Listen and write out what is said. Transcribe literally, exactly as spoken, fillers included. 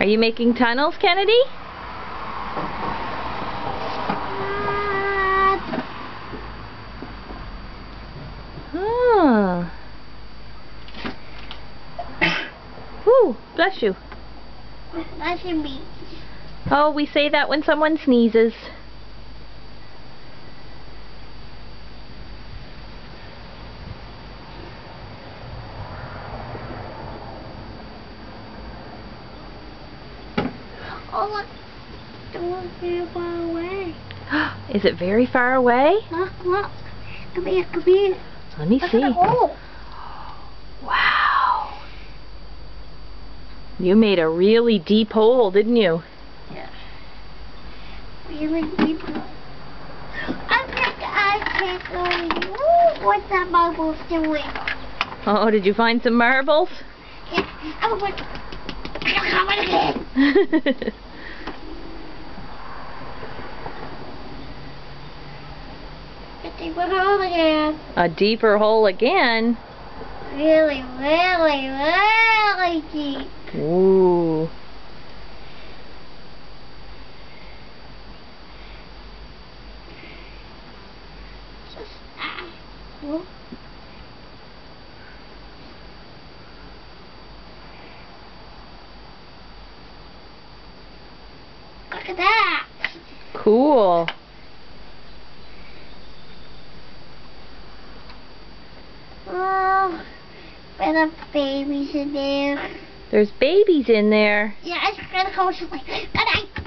Are you making tunnels, Kennedy? Oh. Whew, bless you. Bless you, me. Oh, we say that when someone sneezes. Oh, look. The one's very far away. Is it very far away? Look, look. Come here, come here. Let me Look see. at the hole. Wow. You made a really deep hole, didn't you? Yeah. Really deep. I think I can't go. Ooh, what's that bubble doing? Oh, did you find some marbles? Yeah. Oh, what? I'm coming again. A deeper hole again. A deeper hole again? Really, really, really deep. Ooh. Just, ah. Whoop. Look at that. Cool. Oh, there are babies in there. There's babies in there. Yeah, it's gonna go to sleep. Good night.